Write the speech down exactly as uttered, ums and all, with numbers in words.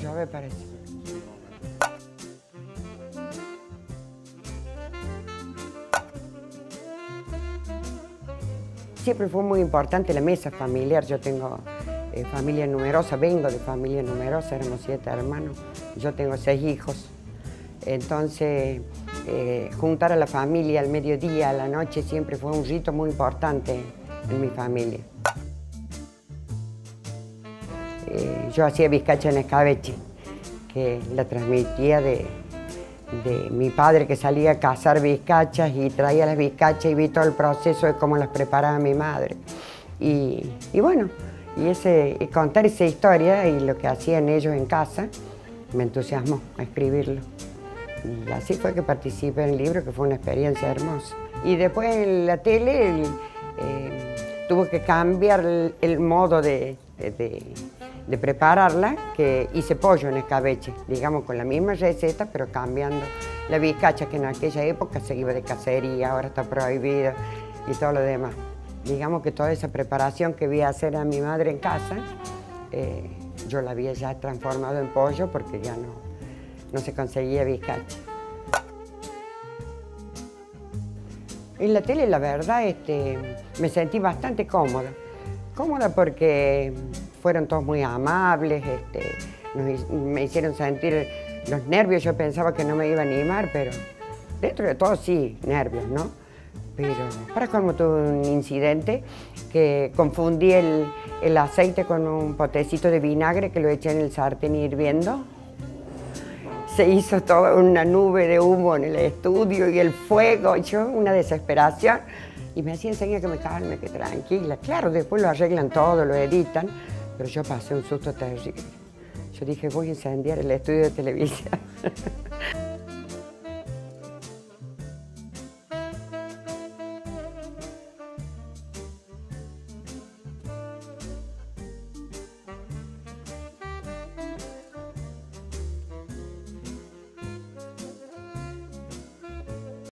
mucho, me parece. Siempre fue muy importante la mesa familiar. Yo tengo eh, familia numerosa, vengo de familia numerosa, éramos siete hermanos. Yo tengo seis hijos. Entonces, eh, juntar a la familia al mediodía, a la noche, siempre fue un rito muy importante en mi familia. Eh, yo hacía bizcacha en escabeche, que la transmitía de, de mi padre, que salía a cazar bizcachas y traía las bizcachas, y vi todo el proceso de cómo las preparaba mi madre. Y, y bueno, y, ese, y contar esa historia y lo que hacían ellos en casa, me entusiasmó a escribirlo. Y así fue que participé en el libro, que fue una experiencia hermosa. Y después en la tele el, eh, tuvo que cambiar el, el modo de, de, de prepararla, que hice pollo en escabeche, digamos con la misma receta, pero cambiando la bizcacha, que en aquella época se iba de cacería, ahora está prohibido y todo lo demás. Digamos que toda esa preparación que vi hacer a mi madre en casa, eh, yo la había ya transformado en pollo porque ya no, no se conseguía bizcacha. En la tele, la verdad, este, me sentí bastante cómoda. Cómoda porque fueron todos muy amables, este, nos, me hicieron sentir los nervios. Yo pensaba que no me iba a animar, pero dentro de todo sí, nervios, ¿no? Pero para colmo tuve un incidente que confundí el, el aceite con un potecito de vinagre que lo eché en el sartén hirviendo. Se hizo toda una nube de humo en el estudio y el fuego, yo una desesperación. Y me hacía enseñar que me calme, que tranquila. Claro, después lo arreglan todo, lo editan, pero yo pasé un susto terrible. Yo dije, voy a incendiar el estudio de televisión.